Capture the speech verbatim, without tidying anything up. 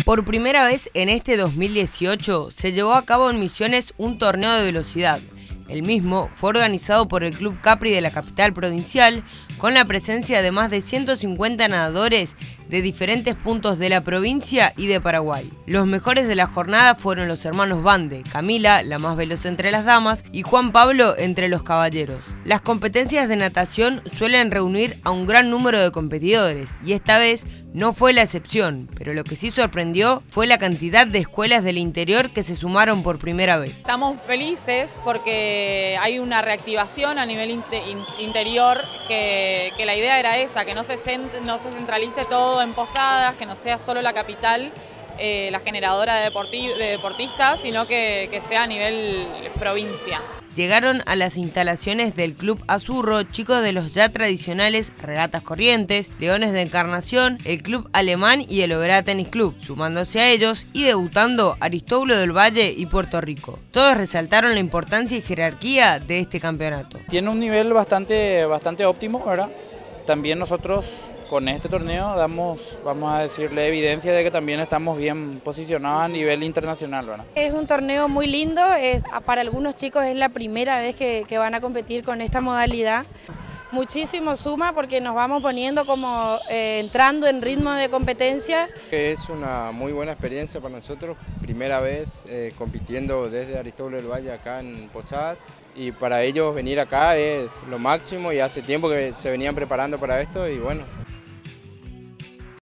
Por primera vez en este dos mil dieciocho se llevó a cabo en Misiones un torneo de velocidad. El mismo fue organizado por el Club Capri de la capital provincial, con la presencia de más de ciento cincuenta nadadores de diferentes puntos de la provincia y de Paraguay. Los mejores de la jornada fueron los hermanos Bande, Camila, la más veloz entre las damas, y Juan Pablo entre los caballeros. Las competencias de natación suelen reunir a un gran número de competidores, y esta vez no fue la excepción, pero lo que sí sorprendió fue la cantidad de escuelas del interior que se sumaron por primera vez. Estamos felices porque hay una reactivación a nivel interior, que, que la idea era esa, que no se, cent no se centralice todo en Posadas, que no sea solo la capital eh, la generadora de, deporti de deportistas, sino que, que sea a nivel provincia. Llegaron a las instalaciones del Club Azurro chicos de los ya tradicionales Regatas Corrientes, Leones de Encarnación, el Club Alemán y el Oberá Tenis Club, sumándose a ellos y debutando Aristóbulo del Valle y Puerto Rico. Todos resaltaron la importancia y jerarquía de este campeonato. Tiene un nivel bastante, bastante óptimo, ¿verdad? También nosotros con este torneo damos, vamos a decirle, evidencia de que también estamos bien posicionados a nivel internacional, ¿verdad? Es un torneo muy lindo, es, para algunos chicos es la primera vez que, que van a competir con esta modalidad. Muchísimo suma porque nos vamos poniendo como eh, entrando en ritmo de competencia. Es una muy buena experiencia para nosotros, primera vez eh, compitiendo desde Aristóbulo del Valle acá en Posadas, y para ellos venir acá es lo máximo y hace tiempo que se venían preparando para esto y bueno,